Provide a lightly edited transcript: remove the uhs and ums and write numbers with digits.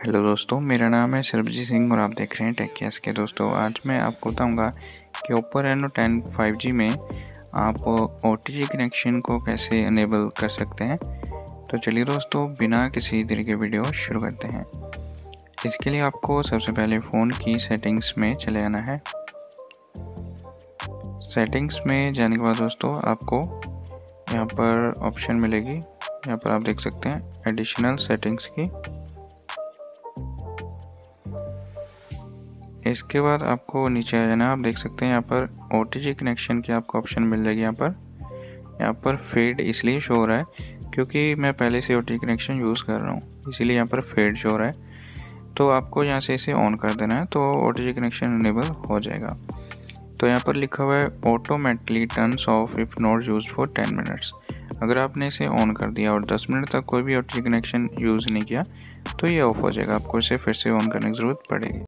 Hello दोस्तों, मेरा नाम है सरबजीत सिंह और आप देख रहे हैं टेक के। दोस्तों आज मैं आपको बताऊंगा कि Oppo Reno 10 5G में आप OTG कनेक्शन को कैसे इनेबल कर सकते हैं। तो चलिए दोस्तों, बिना किसी देरी के वीडियो शुरू करते हैं। इसके लिए आपको सबसे पहले फ़ोन की सेटिंग्स में चले आना है। सेटिंग्स में जाने के बाद दोस्तों आपको यहाँ पर ऑप्शन मिलेगी, यहाँ पर आप देख सकते हैं एडिशनल सेटिंग्स की। इसके बाद आपको नीचे आ जाना, आप देख सकते हैं यहाँ पर OTG कनेक्शन की आपको ऑप्शन मिल जाएगी। यहाँ पर फेड इसलिए शो हो रहा है क्योंकि मैं पहले से OTG कनेक्शन यूज़ कर रहा हूँ, इसीलिए यहाँ पर फेड शो हो रहा है। तो आपको यहाँ से इसे ऑन कर देना है तो OTG कनेक्शन इनेबल हो जाएगा। तो यहाँ पर लिखा हुआ है automatically turns off if not use for 10 minutes. अगर आपने इसे ऑन कर दिया और 10 मिनट तक कोई भी OTG कनेक्शन यूज़ नहीं किया तो ये ऑफ हो जाएगा, आपको इसे फिर से ऑन करने की ज़रूरत पड़ेगी।